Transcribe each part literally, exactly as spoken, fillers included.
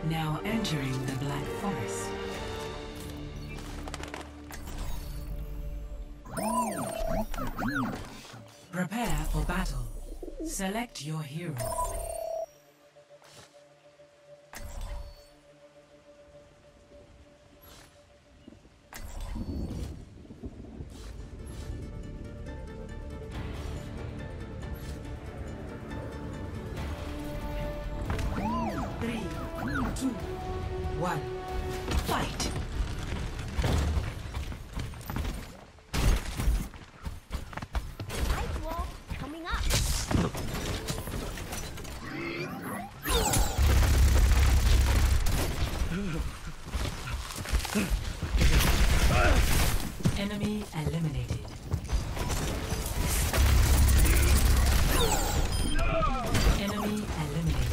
Now entering the Black Forest. Prepare for battle. Select your hero. Three, two, one, fight! Ice wall coming up. Enemy eliminated. Enemy eliminated.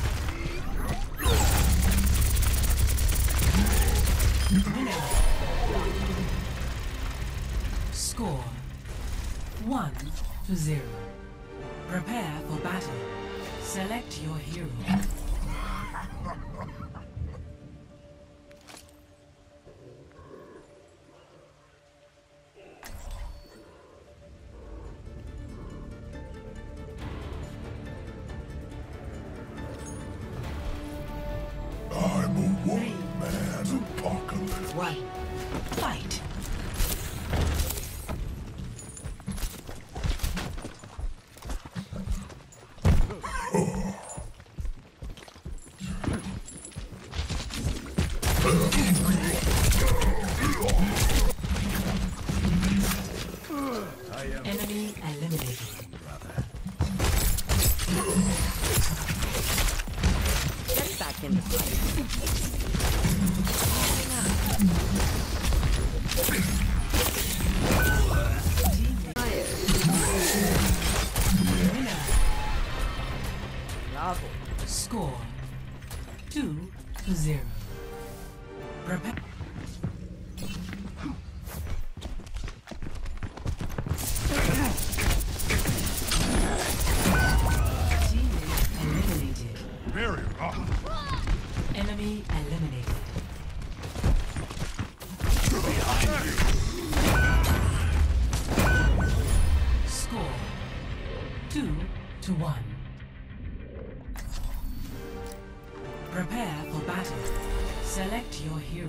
Winner. Score one to zero. Prepare for battle. Select your hero. I'm a one-man apocalypse. One. Fight. Enemy eliminated. Get back in the fight. Winner. Bravo. Score two to zero. Prepare. Teammate eliminated. Barrier up. Enemy eliminated. Score two to one. Prepare for battle. Select your hero.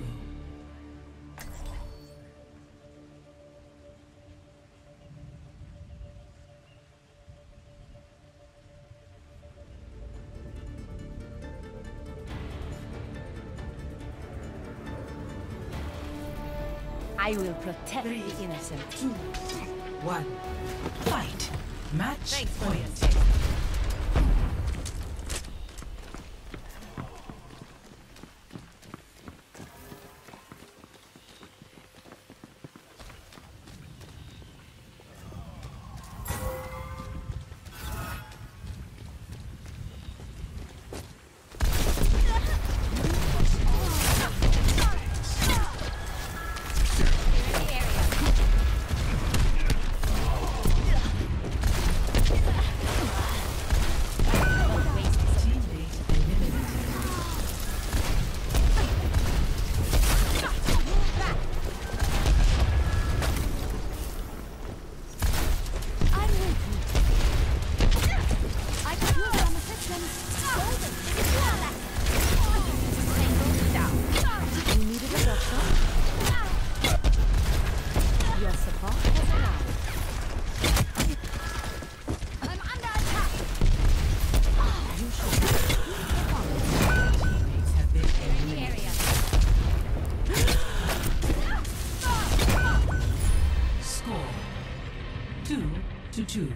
I will protect Three, the innocent. Two, one, fight. Match Thanks for your point. tip. to two.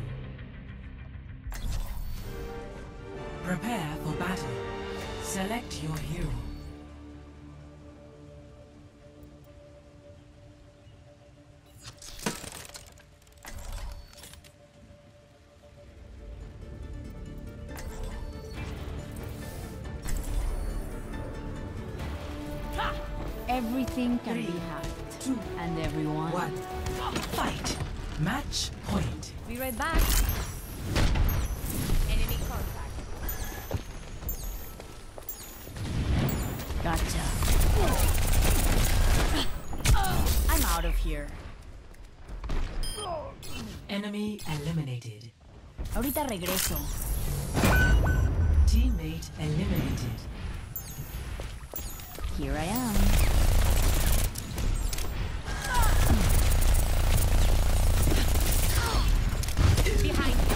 Prepare for battle. Select your hero. Everything can Three, be hacked. two, And everyone. One. Fight. Match point. Be right back. Enemy contact. Gotcha. I'm out of here. Enemy eliminated. Ahorita regreso. Teammate eliminated. Here I am. Behind you.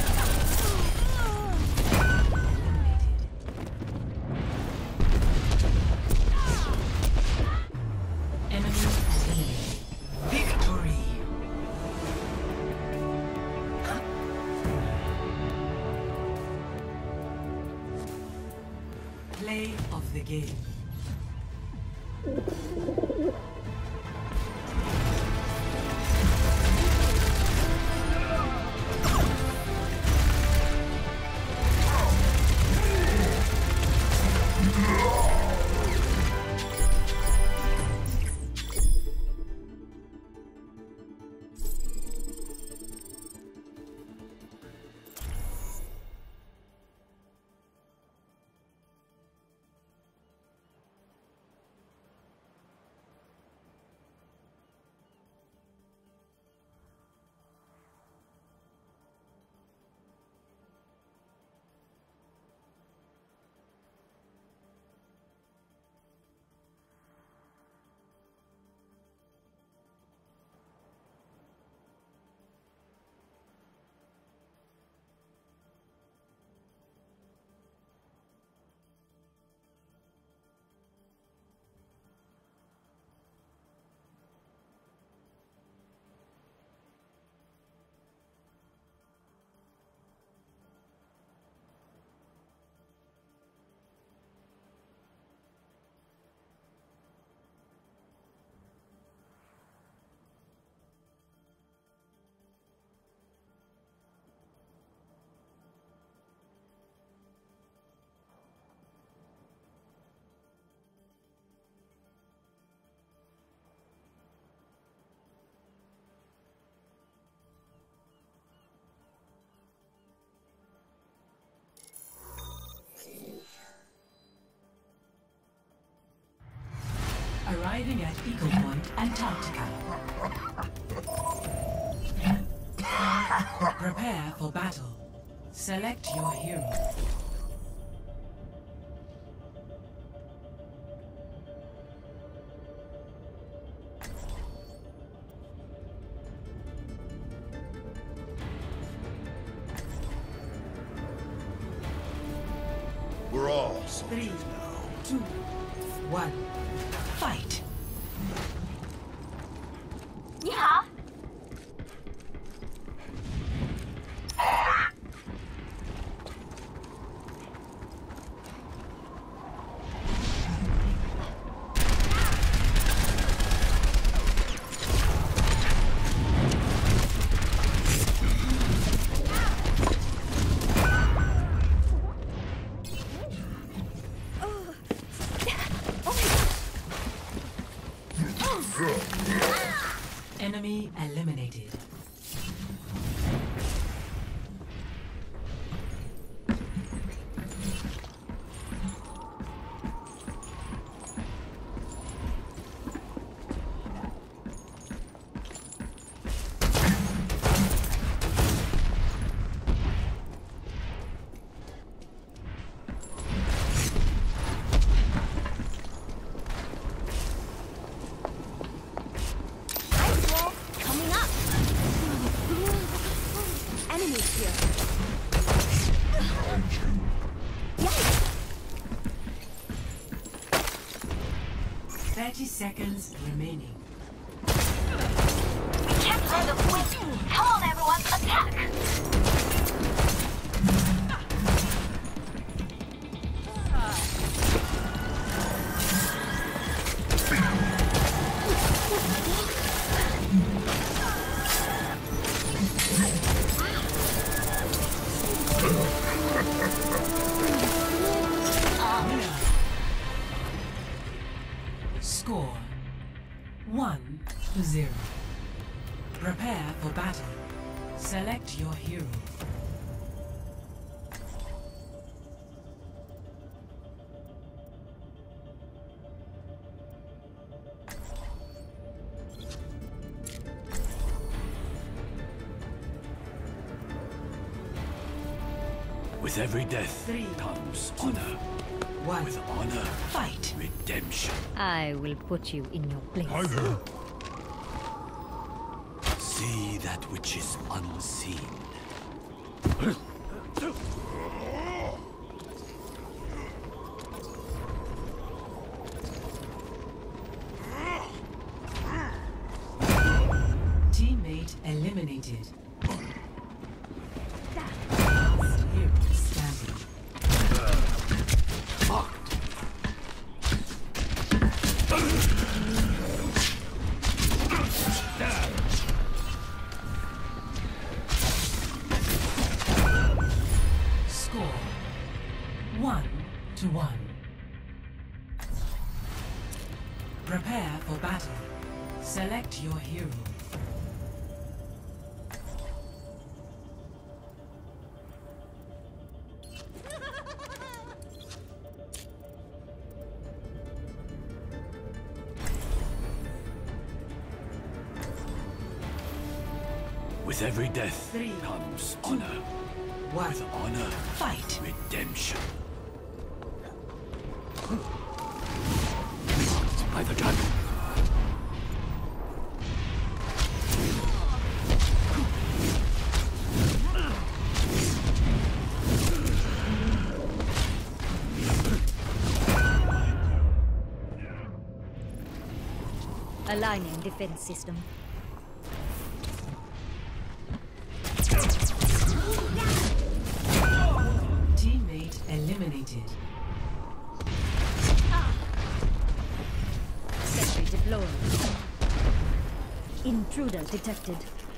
Enemy eliminated. Victory! Play of the game. Arriving at Eagle Point, Antarctica. Prepare for battle. Select your hero. We're all Three, soldiers now. two, one, fight! Yeah. Enemy eliminated. Coming up. Enemies here. Thirty seconds remaining. We can't let them win. Come on, everyone, attack! Score one to zero. Prepare for battle. Select your hero. With every death Three, comes two, honor. one. With honor, Fight. redemption. I will put you in your place. Hi there. See that which is unseen. Teammate eliminated. Last hero standing. Score one to one. Prepare for battle. Select your hero. With every death Three, comes two, honor. One. With honor, Fight. redemption. By the dragon. Aligning defense system. Teammate eliminated. Sentry deployed. Intruder detected.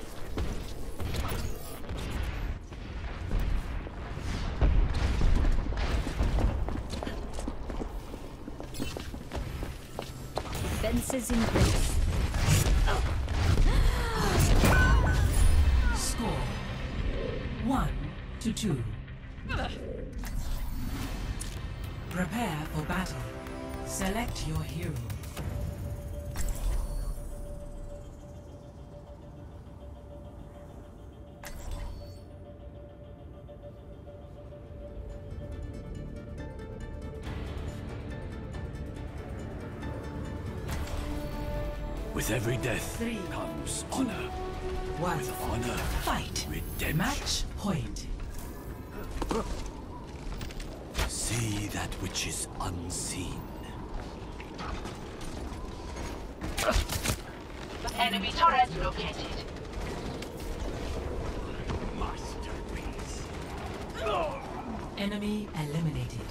Defenses in place. Score one to two. Prepare for battle. Select your hero. With every death Three, comes two, honor. One. With honor, Fight. redemption. Match point. See that which is unseen. Enemy turret located. Masterpiece. Enemy eliminated.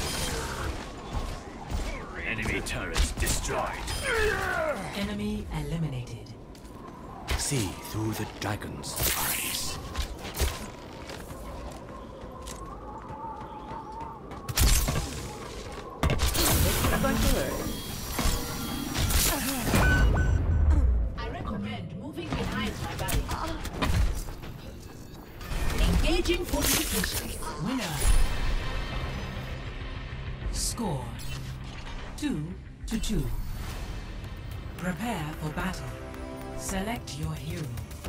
Enemy turrets destroyed. Enemy eliminated. See through the dragon's eyes. I recommend moving behind my barrier. Engaging fortifications. Winner. Score two to two. Prepare for battle. Select your hero.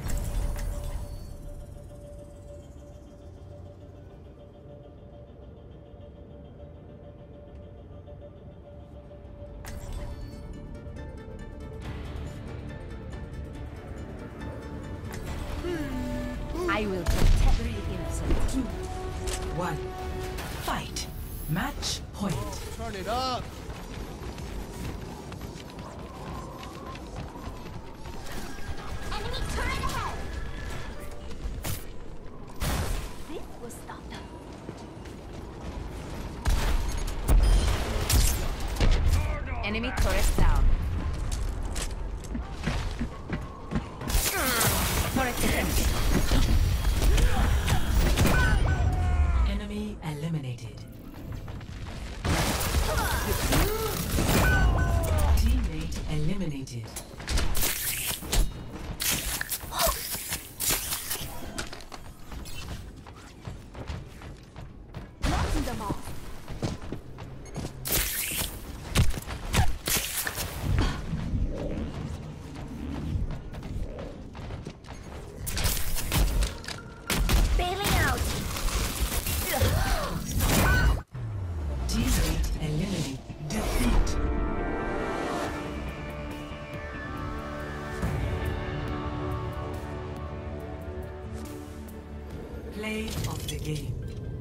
I will protect the innocent. Two, one. Fight. Match point. Turn it up. Enemy turret ahead. This will stop them. Enemy turret down. Turret defended. Enemy eliminated. Teammate eliminated. Knocking them off. Play of the game.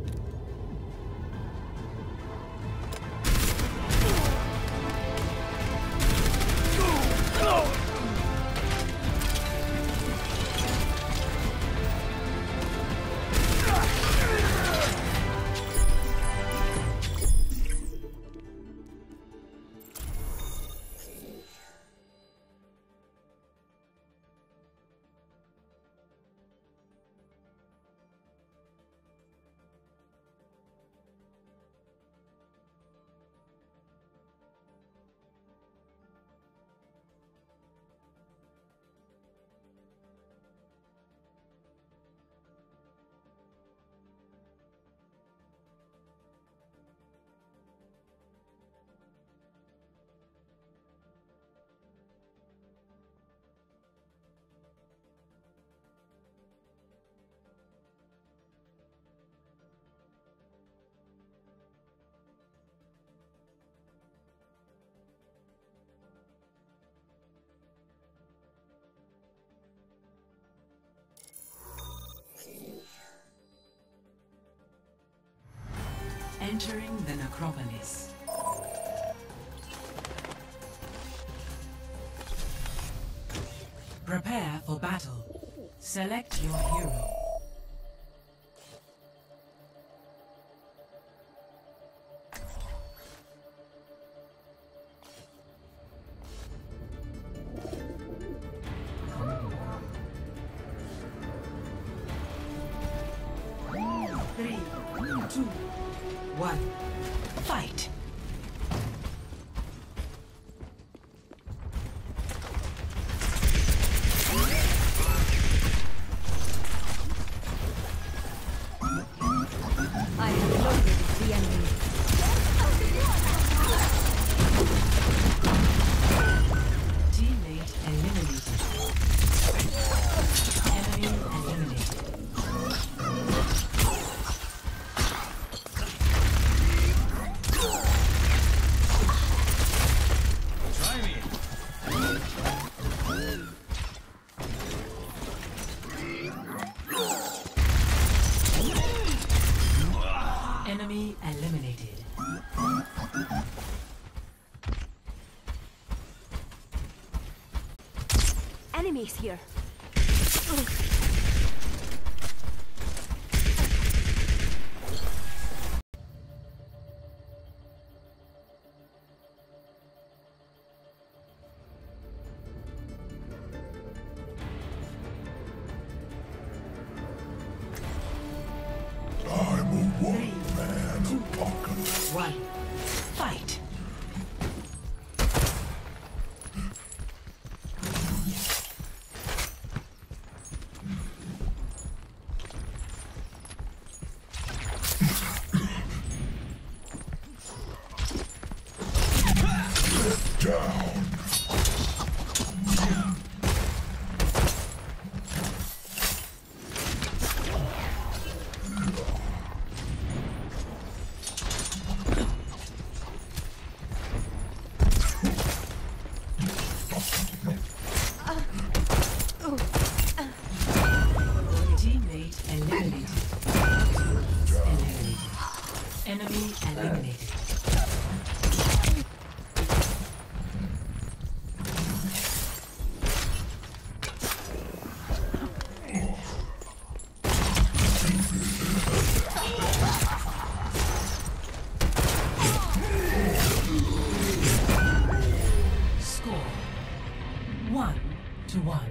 Entering the necropolis. Prepare for battle. Select your hero. Three, two, one, fight! I have located the enemy. Teammate eliminated. Enemy eliminated. Enemy eliminated. Enemies here. I'm a one-man apocalypse. One, fight! Down. Teammate eliminated. Eliminated. Enemy eliminated. Score one to one.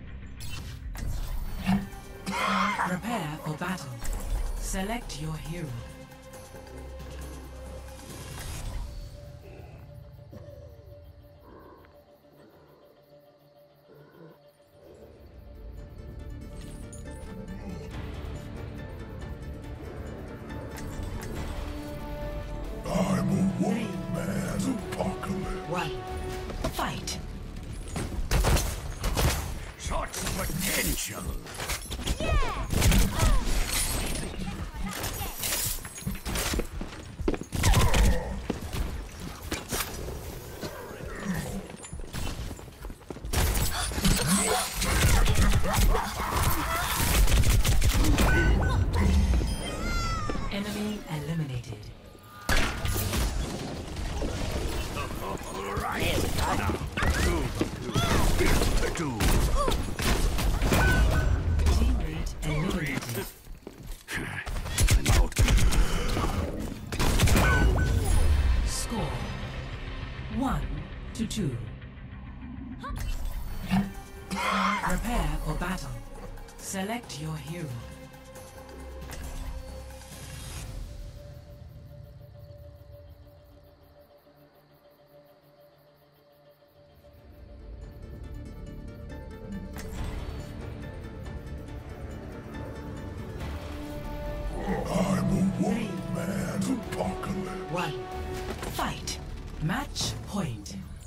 Prepare for battle. Select your hero. I'm a one-man apocalypse. One, fight! Such potential. eliminated. Teammate eliminated. Score one to two. Prepare for battle. Select your hero. I'm a one-man apocalypse. One. Fight. Match point.